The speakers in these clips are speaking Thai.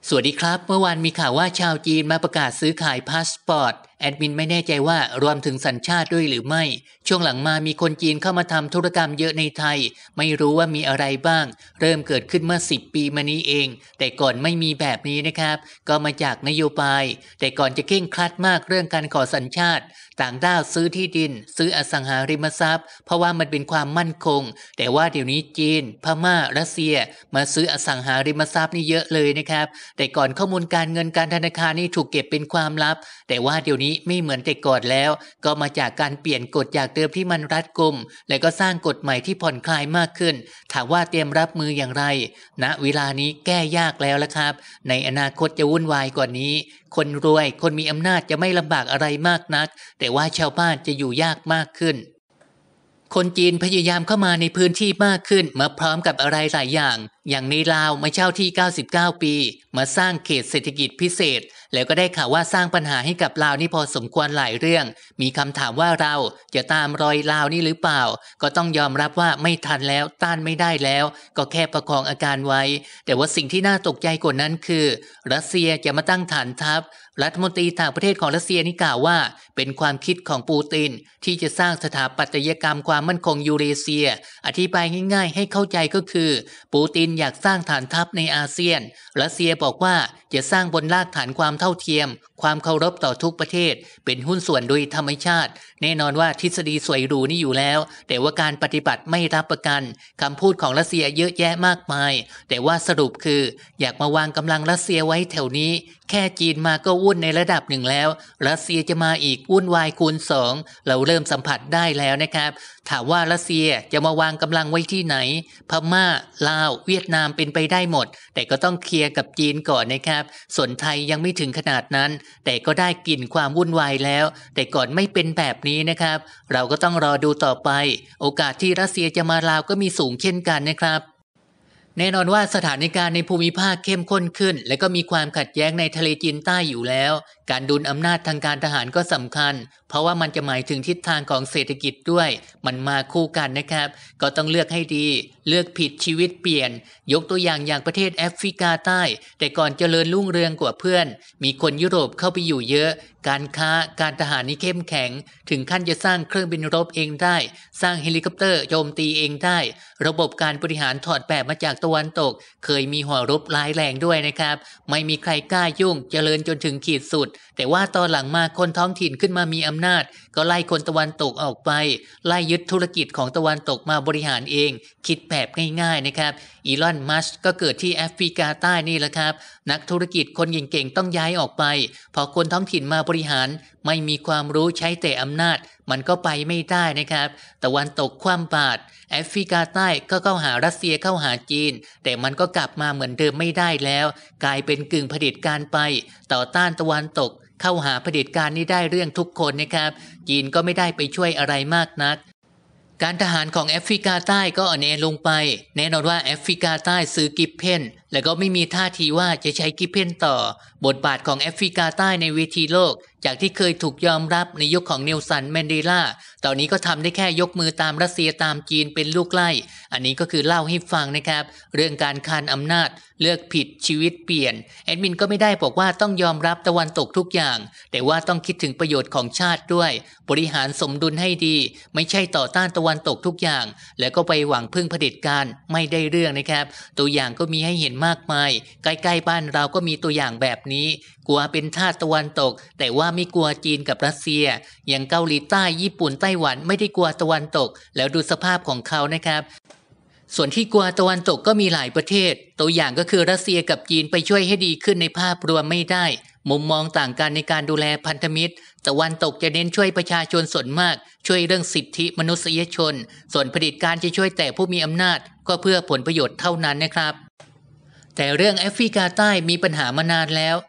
สวัสดีครับเมื่อวานมีข่าวว่าชาวจีนมาประกาศซื้อขายพาสปอร์ตแอดมินไม่แน่ใจว่ารวมถึงสัญชาติด้วยหรือไม่ช่วงหลังมามีคนจีนเข้ามาทำธุรกรรมเยอะในไทยไม่รู้ว่ามีอะไรบ้างเริ่มเกิดขึ้นเมื่อ10 ปีมานี้เองแต่ก่อนไม่มีแบบนี้นะครับก็มาจากนโยบายแต่ก่อนจะเคร่งครัดมากเรื่องการขอสัญชาติต่างด้าวซื้อที่ดินซื้ออสังหาริมทรัพย์เพราะว่ามันเป็นความมั่นคงแต่ว่าเดี๋ยวนี้จีนพม่ารัสเซียมาซื้ออสังหาริมทรัพย์นี่เยอะเลยนะครับแต่ก่อนข้อมูลการเงินการธนาคารนี่ถูกเก็บเป็นความลับแต่ว่าเดี๋ยวนี้ไม่เหมือนแต่ก่อนแล้วก็มาจากการเปลี่ยนกฎจากเดิมที่มันรัดกุมและก็สร้างกฎใหม่ที่ผ่อนคลายมากขึ้นถามว่าเตรียมรับมืออย่างไรณเวลานี้แก้ยากแล้วละครับในอนาคตจะวุ่นวายกว่านี้คนรวยคนมีอำนาจจะไม่ลำบากอะไรมากนักแต่ว่าชาวบ้านจะอยู่ยากมากขึ้นคนจีนพยายามเข้ามาในพื้นที่มากขึ้นมาพร้อมกับอะไรหลายอย่างในลาวมาเช่าที่99 ปีมาสร้างเขตเศรษฐกิจพิเศษแล้วก็ได้ข่าวว่าสร้างปัญหาให้กับลาวนี่พอสมควรหลายเรื่องมีคำถามว่าเราจะตามรอยลาวนี่หรือเปล่าก็ต้องยอมรับว่าไม่ทันแล้วต้านไม่ได้แล้วก็แค่ประคองอาการไว้แต่ว่าสิ่งที่น่าตกใจกว่านั้นคือรัสเซียจะมาตั้งฐานทัพรัฐมนตรีต่างประเทศของรัสเซียนี่กล่าวว่าเป็นความคิดของปูตินที่จะสร้างสถาปัตยกรรมความมั่นคงยูเรเซียอธิบายง่ายๆให้เข้าใจก็คือปูตินอยากสร้างฐานทัพในอาเซียนรัสเซียบอกว่าจะสร้างบนรากฐานความเท่าเทียมความเคารพต่อทุกประเทศเป็นหุ้นส่วนโดยธรรมชาติแน่นอนว่าทฤษฎีสวยหรูนี่อยู่แล้วแต่ว่าการปฏิบัติไม่รับประกันคำพูดของรัสเซียเยอะแยะมากมายแต่ว่าสรุปคืออยากมาวางกำลังรัสเซียไว้แถวนี้แค่จีนมาก็วุ่นในระดับหนึ่งแล้วรัสเซียจะมาอีกวุ่นวายคูณ2เราเริ่มสัมผัสได้แล้วนะครับถามว่ารัสเซียจะมาวางกำลังไว้ที่ไหนพม่าลาวเวียดนามเป็นไปได้หมดแต่ก็ต้องเคลียร์กับจีนก่อนนะครับส่วนไทยยังไม่ถึงขนาดนั้นแต่ก็ได้กลิ่นความวุ่นวายแล้วแต่ก่อนไม่เป็นแบบนี้นะครับเราก็ต้องรอดูต่อไปโอกาสที่รัสเซียจะมาลาวก็มีสูงเช่นกันนะครับแน่นอนว่าสถานการณ์ในภูมิภาคเข้มข้นขึ้นและก็มีความขัดแย้งในทะเลจีนใต้อยู่แล้วการดุลอำนาจทางการทหารก็สำคัญเพราะว่ามันจะหมายถึงทิศทางของเศรษฐกิจด้วยมันมาคู่กันนะครับก็ต้องเลือกให้ดีเลือกผิดชีวิตเปลี่ยนยกตัวอย่างประเทศแอฟริกาใต้แต่ก่อนเจริญรุ่งเรืองกว่าเพื่อนมีคนยุโรปเข้าไปอยู่เยอะการค้าการทหารนี่เข้มแข็งถึงขั้นจะสร้างเครื่องบินรบเองได้สร้างเฮลิคอปเตอร์โจมตีเองได้ระบบการบริหารถอดแบบมาจากตะวันตกเคยมีหัวรบร้ายแรงด้วยนะครับไม่มีใครกล้ายุ่งเจริญจนถึงขีดสุดแต่ว่าตอนหลังมาคนท้องถิ่นขึ้นมามีอำนาจก็ไล่คนตะวันตกออกไปไล่ยึดธุรกิจของตะวันตกมาบริหารเองคิดแบบง่ายๆนะครับอีลอน มัสก์ก็เกิดที่แอฟริกาใต้นี่แหละครับนักธุรกิจคนเก่งๆต้องย้ายออกไปพอคนท้องถิ่นมาบริหารไม่มีความรู้ใช้แต่อำนาจมันก็ไปไม่ได้นะครับตะวันตกคว่ำบาตรแอฟริกาใต้ก็เข้าหารัสเซียเข้าหาจีนแต่มันก็กลับมาเหมือนเดิมไม่ได้แล้วกลายเป็นกึ่งเผด็จการไปต่อต้านตะวันตกเข้าหาเผด็จการนี้ได้เรื่องทุกคนนะครับจีนก็ไม่ได้ไปช่วยอะไรมากนักการทหารของแอฟริกาใต้ก็อ่อนแอลงไปแน่นอนว่าแอฟริกาใต้ซื้อกิฟเพนและก็ไม่มีท่าทีว่าจะใช้กิฟเพนต่อบทบาทของแอฟริกาใต้ในเวทีโลกจากที่เคยถูกยอมรับในยุคของเนลสันแมนเดลาตอนนี้ก็ทำได้แค่ยกมือตามรัสเซียตามจีนเป็นลูกไล่อันนี้ก็คือเล่าให้ฟังนะครับเรื่องการคานอำนาจเลือกผิดชีวิตเปลี่ยนแอดมินก็ไม่ได้บอกว่าต้องยอมรับตะวันตกทุกอย่างแต่ว่าต้องคิดถึงประโยชน์ของชาติด้วยบริหารสมดุลให้ดีไม่ใช่ต่อต้านตะวันตกทุกอย่างแล้วก็ไปหวังพึ่งเผด็จการไม่ได้เรื่องนะครับตัวอย่างก็มีให้เห็นมากมายใกล้ๆบ้านเราก็มีตัวอย่างแบบนี้กลัวเป็นทาสตะวันตกแต่ว่าไม่กลัวจีนกับรัสเซียอย่างเกาหลีใต้ญี่ปุ่นไต้หวันไม่ได้กลัวตะวันตกแล้วดูสภาพของเขานะครับส่วนที่กลัวตะวันตกก็มีหลายประเทศตัวอย่างก็คือรัสเซียกับจีนไปช่วยให้ดีขึ้นในภาพรวมไม่ได้มุมมองต่างกันในการดูแลพันธมิตรตะวันตกจะเน้นช่วยประชาชนส่วนมากช่วยเรื่องสิทธิมนุษยชนส่วนเผด็จการจะช่วยแต่ผู้มีอำนาจก็เพื่อผลประโยชน์เท่านั้นนะครับแต่เรื่องแอฟริกาใต้มีปัญหามานานแล้ว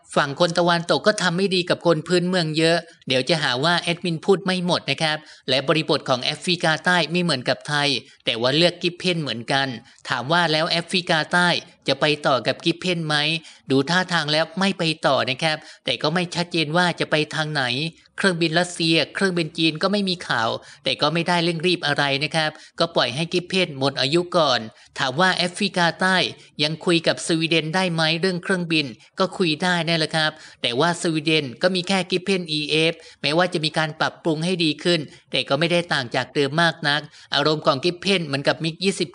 ฝั่งคนตะวันตกก็ทำไม่ดีกับคนพื้นเมืองเยอะเดี๋ยวจะหาว่าแอดมินพูดไม่หมดนะครับและบริบทของแอฟริกาใต้ไม่เหมือนกับไทยแต่ว่าเลือกกิฟเพนเหมือนกันถามว่าแล้วแอฟริกาใต้จะไปต่อกับกิฟเพนไหมดูท่าทางแล้วไม่ไปต่อนะครับแต่ก็ไม่ชัดเจนว่าจะไปทางไหนเครื่องบินรัสเซียเครื่องบินจีนก็ไม่มีข่าวแต่ก็ไม่ได้เร่งรีบอะไรนะครับก็ปล่อยให้กิฟเพนหมดอายุก่อนถามว่าแอฟริกาใต้ยังคุยกับสวีเดนได้ไหมเรื่องเครื่องบินก็คุยได้นั่นแหละครับแต่ว่าสวีเดนก็มีแค่กิฟเพน EF แม้ว่าจะมีการปรับปรุงให้ดีขึ้นแต่ก็ไม่ได้ต่างจากเดิมมากนักอารมณ์ของกิฟเพนเหมือนกับมิก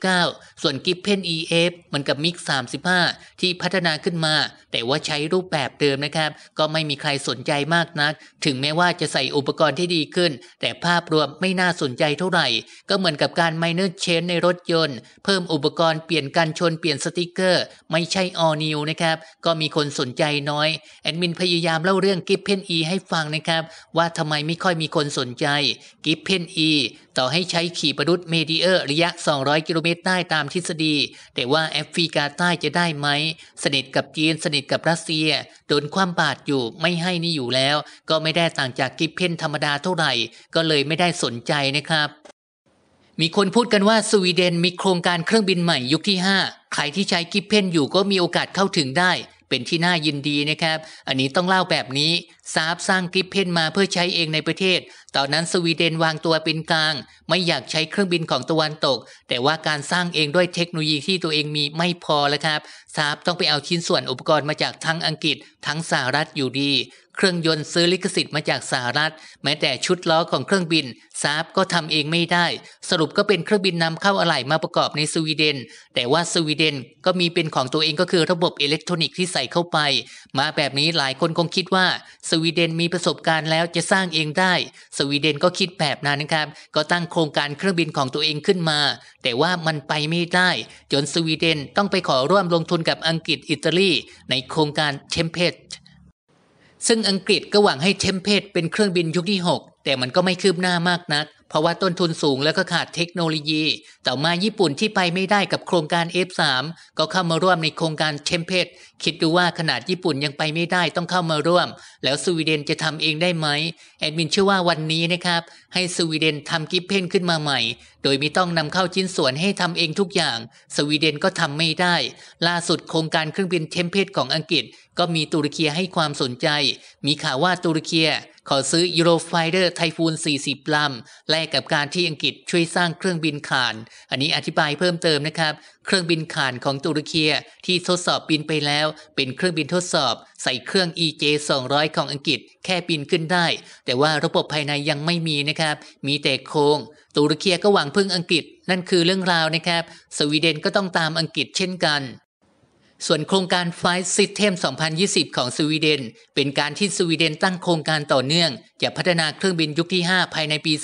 29ส่วนกิฟเพน EF เหมือนกับมิก35ที่พัฒนาขึ้นมาแต่ว่าใช้รูปแบบเดิมนะครับก็ไม่มีใครสนใจมากนักถึงแม้ว่าจะใส่อุปกรณ์ที่ดีขึ้นแต่ภาพรวมไม่น่าสนใจเท่าไหร่ก็เหมือนกับการ minor change ในรถยนต์เพิ่มอุปกรณ์เปลี่ยนกันชนเปลี่ยนสติกเกอร์ไม่ใช่ all new นะครับก็มีคนสนใจน้อยแอดมินพยายามเล่าเรื่อง Giffen E ให้ฟังนะครับว่าทำไมไม่ค่อยมีคนสนใจ Giffen E ต่อให้ใช้ขีปนาวุธเมดิเออร์ระยะ200 กิโลเมตรได้ตามทฤษฎีแต่ว่าแอฟริกาใต้จะได้ไหมสนิทกับจีนสนิทกับรัสเซียโดนคว่ำบาตรอยู่ไม่ให้นี่อยู่แล้วก็ไม่ได้ต่างจากกิฟเพนธรรมดาเท่าไหร่ก็เลยไม่ได้สนใจนะครับมีคนพูดกันว่าสวีเดนมีโครงการเครื่องบินใหม่ยุคที่5ใครที่ใช้กิฟเพนอยู่ก็มีโอกาสเข้าถึงได้เป็นที่น่ายินดีนะครับอันนี้ต้องเล่าแบบนี้ซาบสร้างกิฟเพนมาเพื่อใช้เองในประเทศตอนนั้นสวีเดนวางตัวเป็นกลางไม่อยากใช้เครื่องบินของตะวันตกแต่ว่าการสร้างเองด้วยเทคโนโลยีที่ตัวเองมีไม่พอแล้วครับซาบต้องไปเอาชิ้นส่วนอุปกรณ์มาจากทั้งอังกฤษทั้งสหรัฐอยู่ดีเครื่องยนต์ซื้อลิขสิทธิ์มาจากสหรัฐแม้แต่ชุดล้อของเครื่องบินซาบก็ทำเองไม่ได้สรุปก็เป็นเครื่องบินนำเข้าอะไหล่มาประกอบในสวีเดนแต่ว่าสวีเดนก็มีเป็นของตัวเองก็คือระบบอิเล็กทรอนิกส์ที่ใส่เข้าไปมาแบบนี้หลายคนคงคิดว่าสวีเดนมีประสบการณ์แล้วจะสร้างเองได้สวีเดนก็คิดแบบนั้นนะครับก็ตั้งโครงการเครื่องบินของตัวเองขึ้นมาแต่ว่ามันไปไม่ได้จนสวีเดนต้องไปขอร่วมลงทุนกับอังกฤษอิตาลีในโครงการเทมเพสซึ่งอังกฤษก็หวังให้เทมเพสเป็นเครื่องบินยุคที่6แต่มันก็ไม่คืบหน้ามากนักเพราะว่าต้นทุนสูงแล้วก็ขาดเทคโนโลยีต่อมาญี่ปุ่นที่ไปไม่ได้กับโครงการ F3 ก็เข้ามาร่วมในโครงการเทมเพสคิดดูว่าขนาดญี่ปุ่นยังไปไม่ได้ต้องเข้ามาร่วมแล้วสวีเดนจะทำเองได้ไหมแอดมินเชื่อว่าวันนี้นะครับให้สวีเดนทำกิฟเพนขึ้นมาใหม่โดยไม่ต้องนำเข้าชิ้นส่วนให้ทำเองทุกอย่างสวีเดนก็ทำไม่ได้ล่าสุดโครงการเครื่องบินเทมเพสของอังกฤษก็มีตุรกีให้ความสนใจมีข่าวว่าตุรกีขอซื้อ Eurofighter Typhoon 40 ลำแลกกับการที่อังกฤษช่วยสร้างเครื่องบินข่านอันนี้อธิบายเพิ่มเติมนะครับเครื่องบินข่านของตุรกีที่ทดสอบบินไปแล้วเป็นเครื่องบินทดสอบใส่เครื่อง EJ200 ของอังกฤษแค่บินขึ้นได้แต่ว่าระบบภายในยังไม่มีนะครับมีแต่โครงตุรกีก็หวังพึ่งอังกฤษนั่นคือเรื่องราวนะครับสวีเดนก็ต้องตามอังกฤษเช่นกันส่วนโครงการ Flight System 2020 ของสวีเดนเป็นการที่สวีเดนตั้งโครงการต่อเนื่องจะพัฒนาเครื่องบินยุคที่5ภายในปี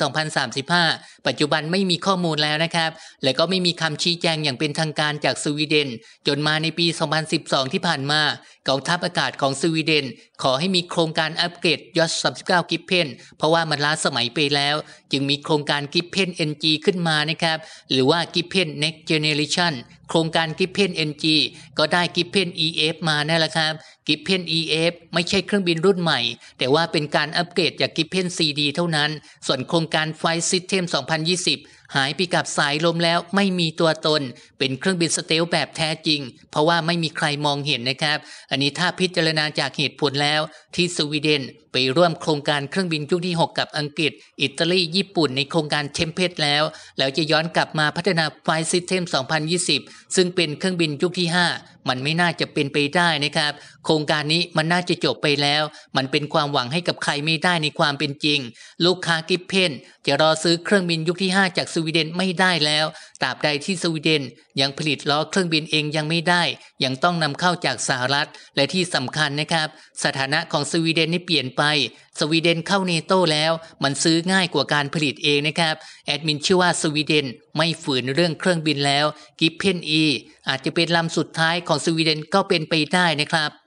2035ปัจจุบันไม่มีข้อมูลแล้วนะครับและก็ไม่มีคำชี้แจงอย่างเป็นทางการจากสวีเดนจนมาในปี2012ที่ผ่านมากองทัพอากาศของสวีเดนขอให้มีโครงการอัปเกรดยอช39 Gripen เพราะว่ามันล้าสมัยไปแล้วจึงมีโครงการ Gripen NG ขึ้นมานะครับหรือว่า Gripen Next Generation โครงการ Gripen NG ก็ได้ Gripen EF มานั่นแหละครับ Gripen EF ไม่ใช่เครื่องบินรุ่นใหม่แต่ว่าเป็นการอัปเกรดจาก Gripen CD เท่านั้นส่วนโครงการ Flight System 2020 หายไปกับสายลมแล้วไม่มีตัวตนเป็นเครื่องบินสเตลแบบแท้จริงเพราะว่าไม่มีใครมองเห็นนะครับอันนี้ถ้าพิจารณาจากเหตุผลแล้วที่สวีเดนไปร่วมโครงการเครื่องบินยุคที่6กับอังกฤษอิตาลีญี่ปุ่นในโครงการเทมเพสแล้วจะย้อนกลับมาพัฒนา Flight System 2020 ซึ่งเป็นเครื่องบินยุคที่5มันไม่น่าจะเป็นไปได้นะครับโครงการนี้มันน่าจะจบไปแล้วมันเป็นความหวังให้กับใครไม่ได้ในความเป็นจริงลูกค้ากิฟเพนจะรอซื้อเครื่องบินยุคที่5จากสวีเดนไม่ได้แล้วตราบใดที่สวีเดนยังผลิตล้อเครื่องบินเองยังไม่ได้ยังต้องนำเข้าจากสหรัฐและที่สำคัญนะครับสถานะของสวีเดนนี่เปลี่ยนไปสวีเดนเข้าเนโตแล้วมันซื้อง่ายกว่าการผลิตเองนะครับแอดมินเชื่อว่าสวีเดนไม่ฝืนเรื่องเครื่องบินแล้วกิฟเพน E อาจจะเป็นลำสุดท้ายของสวีเดนก็เป็นไปได้นะครับ